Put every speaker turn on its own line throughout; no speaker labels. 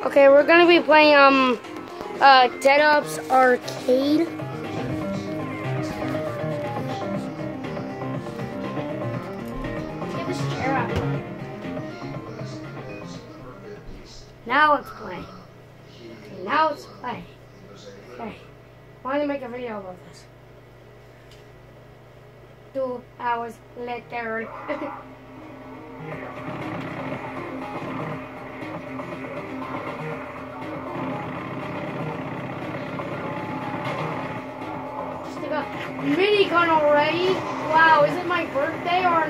Okay, we're gonna be playing Dead Ops Arcade. Get this chair out. Now let's play. Okay, now let's play. Okay, I wanted to make a video about this. 2 hours later. Minigun already? Wow, is it my birthday or...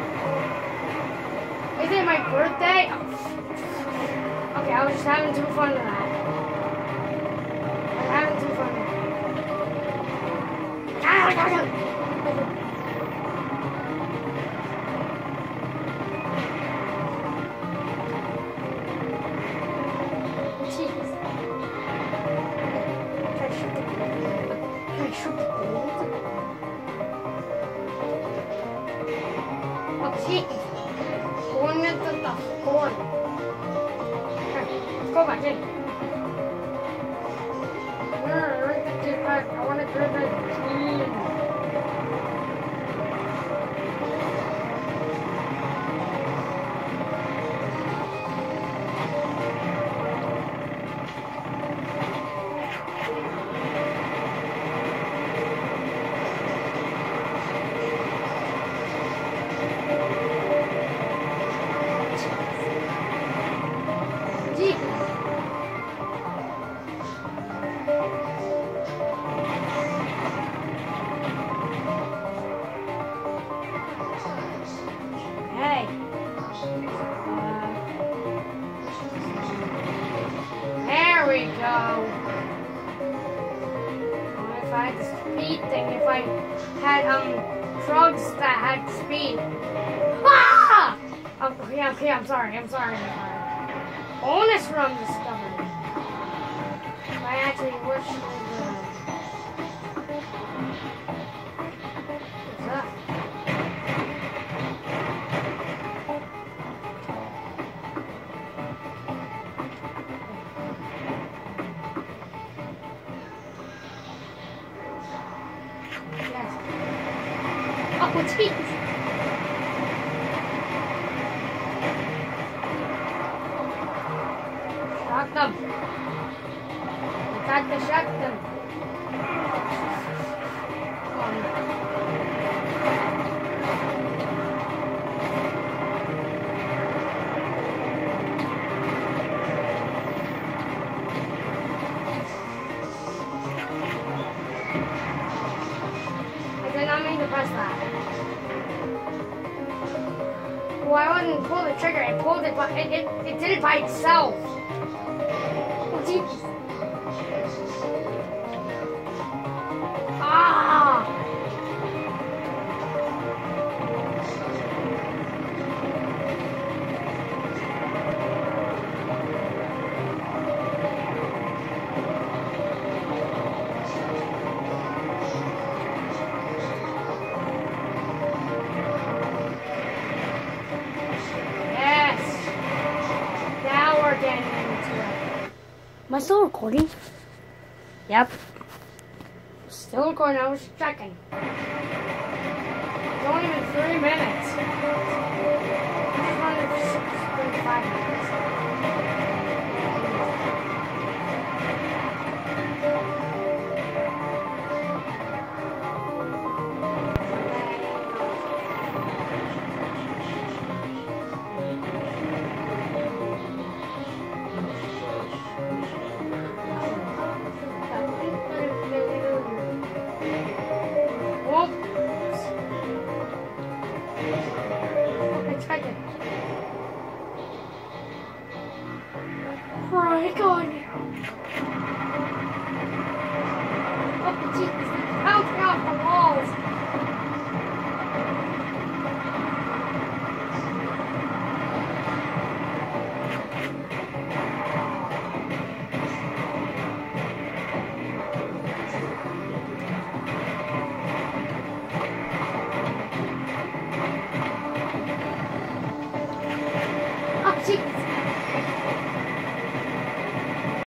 Is it my birthday? Okay, I was just having too fun with that. I'm having too fun with Jeez. Can I shoot the gold? Jeez. Going into the horn. Okay, let's go back in. I want to grab that team. There we go. If I had the speed thing, if I had drugs that had speed. Ah! Okay, I'm sorry. Bonus run discovered. I actually wish it was what's that? Oh, jeez. Shock them. Attack the shock them. I did not mean to press that. Well, I wouldn't pull the trigger. It pulled it, but it did it by itself. Oh, jeez. Ah! Am I still recording? Yep. Still recording, I was checking. It's only been 3 minutes. It's only 5 minutes. Right on. Oh, jeez. Bouncing off the walls.